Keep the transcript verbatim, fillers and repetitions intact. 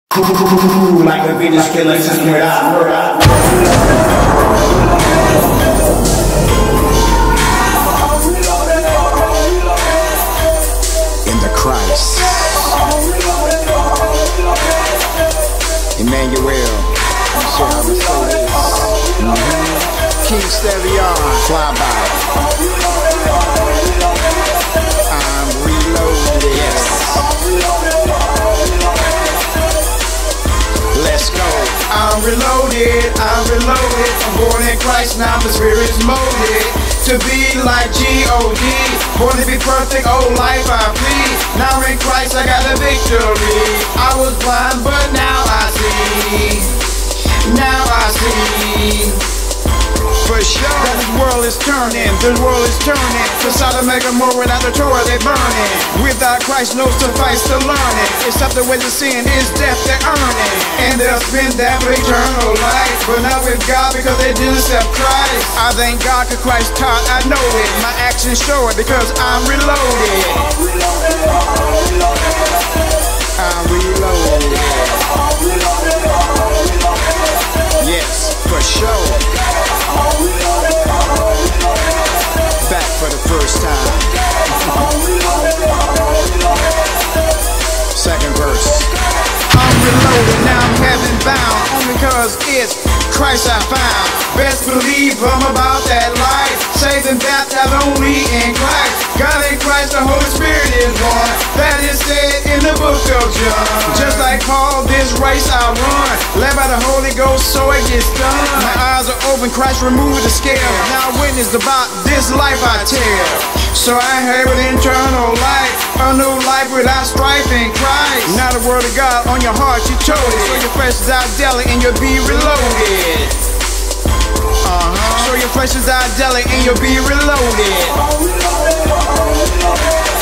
Like a Venus killer since murder. In the Christ, Emmanuel, I'm sure I'm a soul. Mm-hmm. King Stevion, fly by. I'm reloaded. Yes. Let's go. I'm reloaded, I'm reloaded. I'm born in Christ, now my spirit's molded to be like G O D. Born to be perfect, old life I flee. Now in Christ I got a victory. I was blind, but now I see. Now I see. For sure, that this world is turning, this world is turning. To Sodom and Gomorrah, without the Torah they burning. Without Christ, no suffice to learn it. Except the way to sin is death they earn it. And they'll spend that for eternal life. But not with God because they didn't accept Christ. I thank God cause Christ taught, I know it. My actions show it because I'm reloaded. I'm reloaded. Yes, for sure. Back for the first time. Second verse. I'm reloaded, now I'm heaven bound. Only cause it's Christ I found. Best believe I'm about that life. Saved and baptized only in Christ. God in Christ, the Holy Spirit is one. That is said in the book of John. Just like Paul, this race I run. Led by the Holy Ghost, so it gets done. My eyes are open, Christ removed the scale. Now I witness about this life I tell. So I have an eternal life, a new life without strife in Christ. Now the word of God on your heart, you told it. So your flesh is out daily and you'll be reloaded. Uh-huh. So your flesh is out daily and you'll be reloaded.